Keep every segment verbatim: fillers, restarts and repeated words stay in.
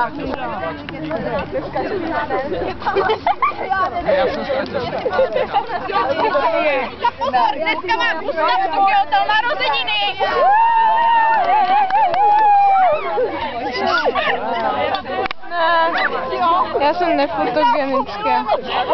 Eliška. Tak pozor, dneska má Gustav Tokiotel narozeniny! Já jsem nefotogenická.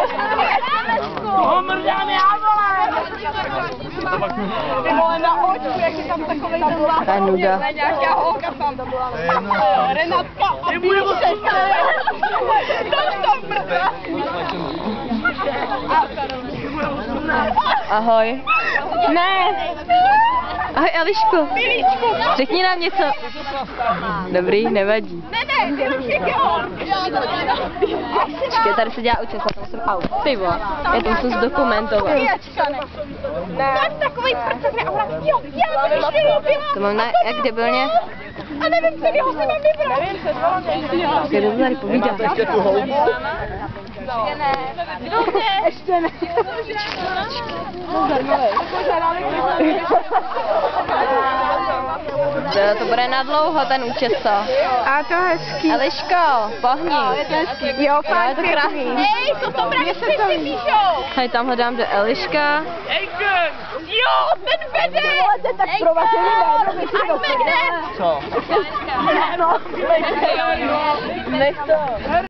Ty vole, na očku, jak je tam takovej ten láska. To je nuda. Nějaká holka tam. Renatka a Píšek. To jsou prsa. Ahoj. Ne. Ahoj Eliško. Řekni nám něco. Dobrý, nevadí. Ne, ne, jenom všeho. Počkej, tady se dělá účast, já tam jsem aut. Ty vole, já to musím zdokumentovat. Máš takovej prcek, ne? A ona, jo, já jsem ještě nevěděla. To mám na, jak debilně? A nevím, kterýho si mám vybrat. Nevím, se dva. Kdo to tady povídá? Ještě tu houbu? Ještě ne. Kdo chce? Ještě ne. To, to bude na dlouho ten účest, co? A to hezký. Eliško, pohni. Jo, Jo, fakt je to krásný. Hej, co to bratři si píšou? Hej, tam hledám, kde Eliška. Jo, ten vede! tak provařený A jsme kde? Co? No, nech to.